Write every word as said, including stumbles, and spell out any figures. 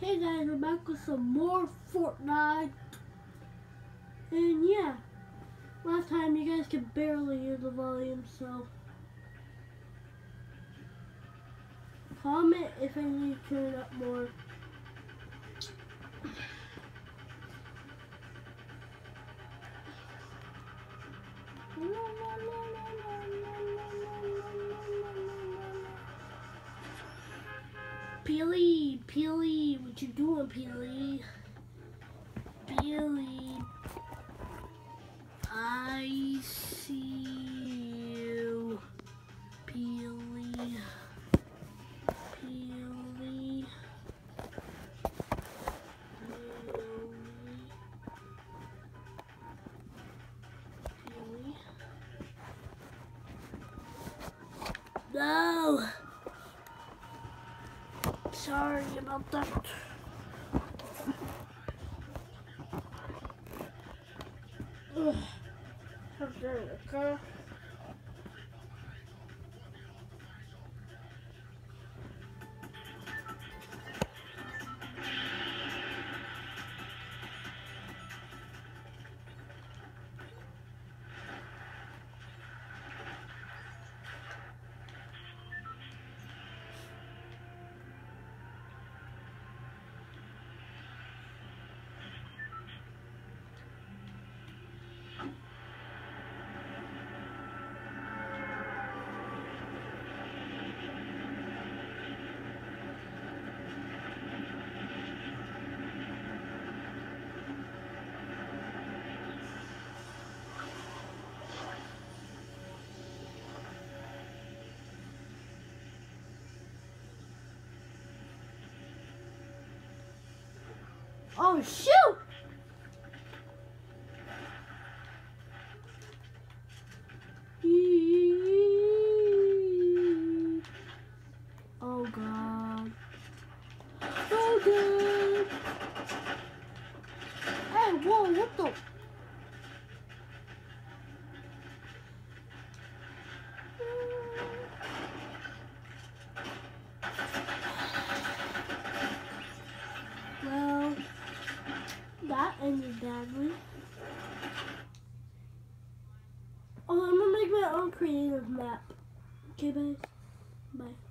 Hey guys, we're back with some more Fortnite. And yeah, last time you guys could barely hear the volume, so comment if I need to turn it up more. Peely, Peely, what you doing, Peely? Peely, I see you. Peely, Peely, Peely. Peely. No! Sorry about that. Ugh. Okay. Oh shoot! Oh god. Oh god. Hey, whoa, what the? Well, that ended badly. Oh, I'm gonna make my own creative map. Okay, guys? Bye.